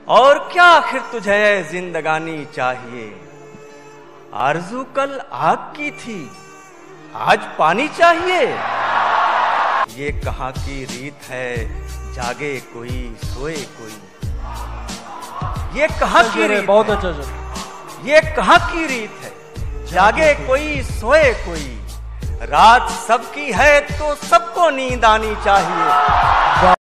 और क्या आखिर तुझे जिंदगानी चाहिए। आरज़ू कल आग की थी, आज पानी चाहिए। ये कहाँ की रीत है, जागे कोई सोए कोई। ये कहाँ की रीत बहुत है, अच्छा सर। ये कहाँ की रीत है, जागे कोई सोए कोई। रात सबकी है तो सबको नींद आनी चाहिए।